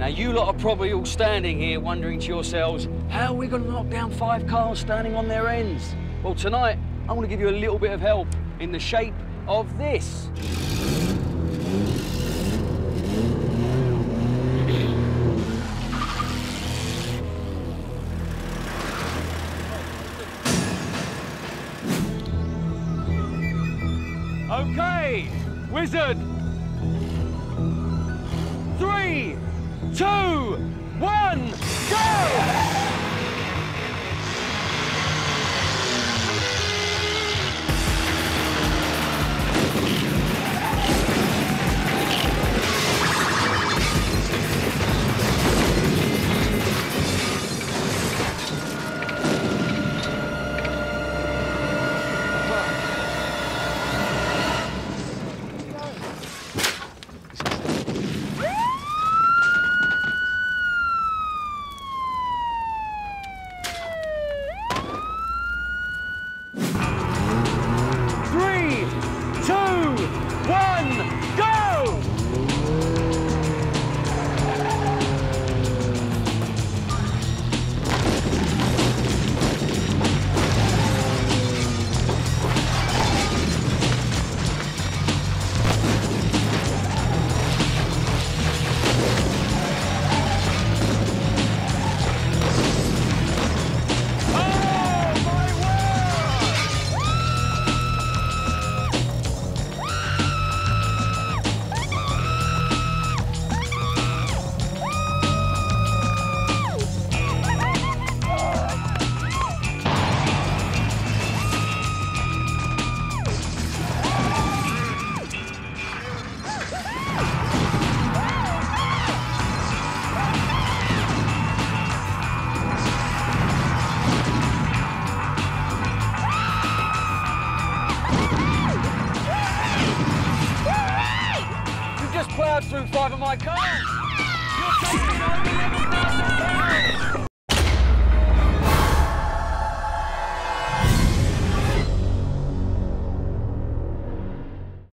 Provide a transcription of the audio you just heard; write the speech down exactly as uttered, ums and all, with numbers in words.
you lot are probably all standing here wondering to yourselves, how are we going to knock down five cars standing on their ends? Well, tonight, I want to give you a little bit of help in the shape of this. Okay, Wizard. Three, two, one, go! Plowed through five of my cars. You're taking over eleven thousand pounds.